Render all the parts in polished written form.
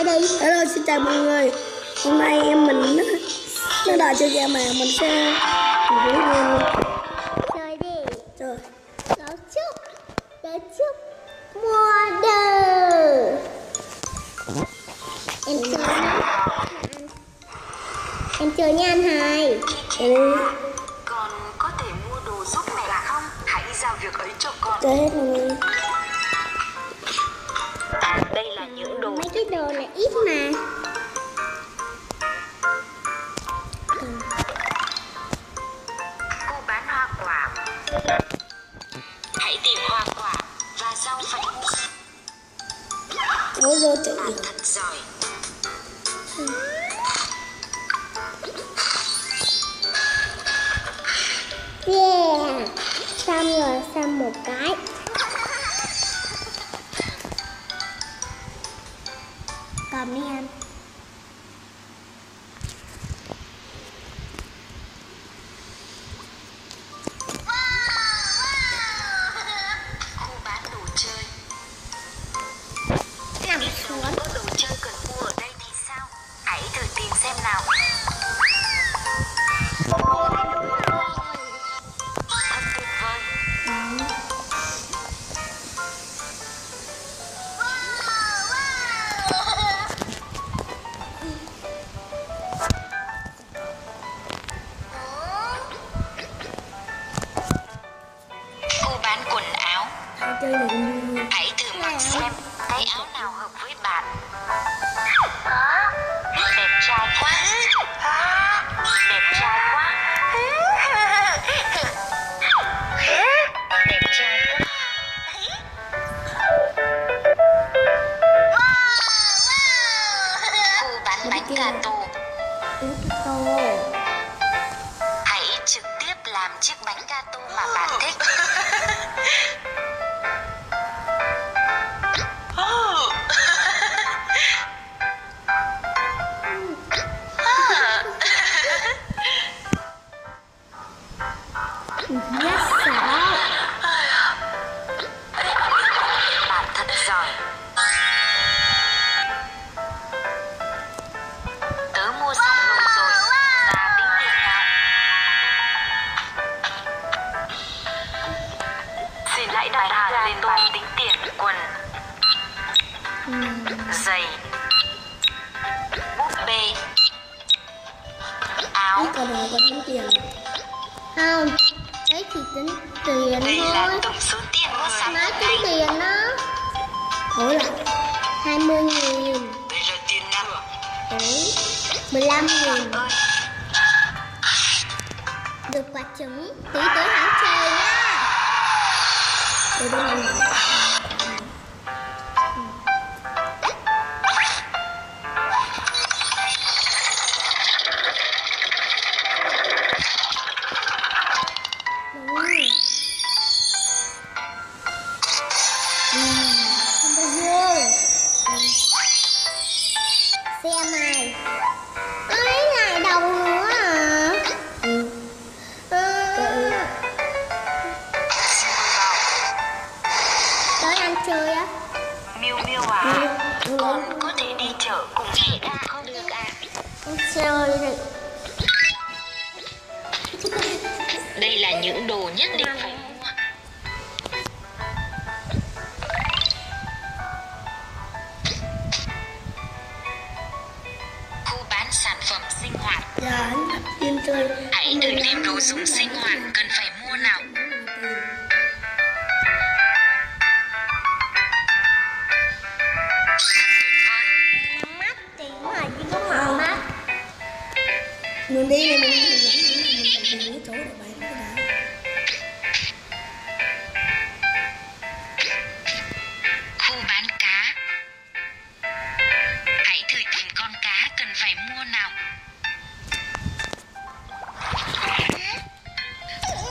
lại đi. Hello, xin chào mọi người. Hôm nay mình nó đòi chơi game mà mình sẽ Chơi đi. chơi. Gấu trúc mua đồ. Em chơi nhá. Em chơi nha anh Hai. Con có thể mua đồ giúp mẹ không? Hãy giao việc ấy cho con. Chơi hết rồi. Đây là những đồ. Mấy cái đồ này ít mà. Cô bán hoa quả. Hãy tìm hoa quả và rau phải mua. Ôi rồi chị. Bạn thật giỏi. Yeah. Xong rồi, xong một cái. Cầm đi anh. Khu bán đồ chơi. Nằm Biết xuống. không có đồ chơi cần mua ở đây thì sao? Hãy thử tìm xem nào. Thật tuyệt vời. Cô bán quần áo. Hãy chơi này cùng vui. Hãy thử mặc xem cái áo nào hợp với bạn. Đẹp trai quá. Đẹp trai quá. Đẹp trai quá. Cô bán bánh gato. Tô. Hãy trực tiếp làm chiếc bánh gato mà bạn thích. Yes, sợ. Bạn thật giỏi. Tớ mua xong đồ rồi. Ta tính tiền nào. Xin hãy đặt hàng lên bàn tính tiền. Quần, giày, búp bê, áo. Có đồ vẫn tính tiền. Không, đấy thì tính tiền Đây là thôi. tổng số tiền mua sắm Má hôm tính nay. tiền đó. Thối lại. 20.000. Đây là tiền năm. Đấy, 15.000. Ơi, Được quả trứng. Tí tới hãng chơi nha. Tôi đang làm. Không bao nhiêu. Xe này. Ấy lại đầu nữa à? xin mời vào. Tới ăn chơi á. Miu Miu à, con có thể đi chợ cùng chị đã không được à? Ăn chơi rồi. Đây là những đồ nhất định phải mua. Khu bán sản phẩm sinh hoạt. Dạ, yên chơi. Hãy thử tìm đồ dùng sinh hoạt cần phải mua nào. Nắm mắt tí mà chứ không mở mắt. Mình đi này mình phải tìm chỗ để bán cái đã. Khu bán cá. Hãy thử tìm con cá cần phải mua nào.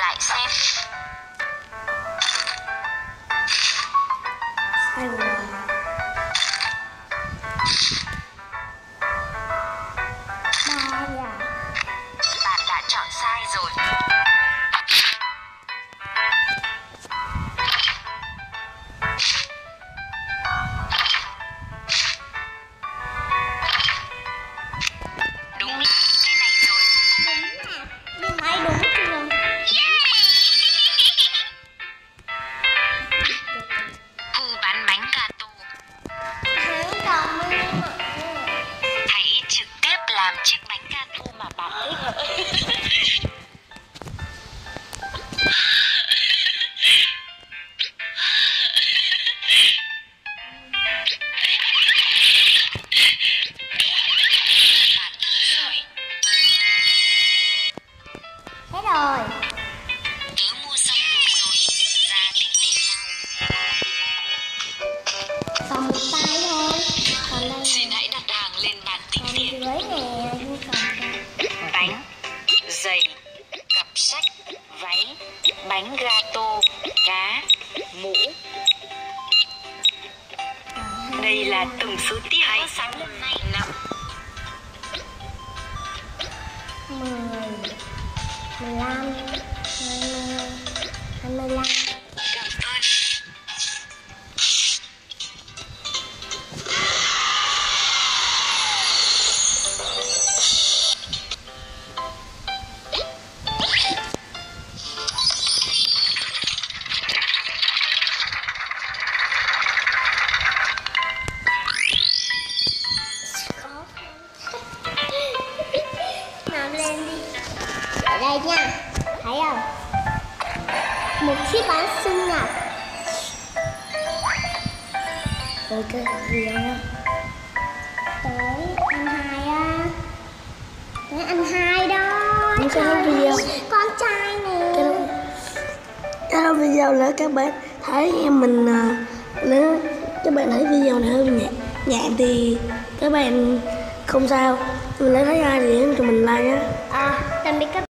lại xem. Sai rồi. Ba à. Bạn đã chọn sai rồi. Đúng là cái này rồi. Đúng à. Nhưng thấy đúng chưa? Thu bán bánh gato. Hắn còn mưa. Hãy trực tiếp làm chiếc bánh gato mà bạn thích. Bạn thật giỏi. Thế rồi. Tớ mua xong đồ rồi, ra tính tiền nào. Còn một tay thôi. Còn đây Xin hãy đặt hàng lên bàn tính còn tiền. dưới nè. Nhưng còn đây. Bánh, giày, cặp sách, váy, bánh gato, cá, mũ. Đây là tổng số tiền có sẵn hôm nay. 5, 10, 15, 20, 25. cảm ơn. Nào lên đi. Ở đây nha. Thấy không? Một chiếc bánh sinh nhật. Rồi cái gì đó. Tới anh hai á. Tới anh hai đó. Không có nói video. Con trai nè. Cái đó video nữa các bạn thấy em mình nếu các bạn thấy video này hơi nhạc thì các bạn không sao, mình lấy thấy ai thì cho mình like nhé. Tạm biệt các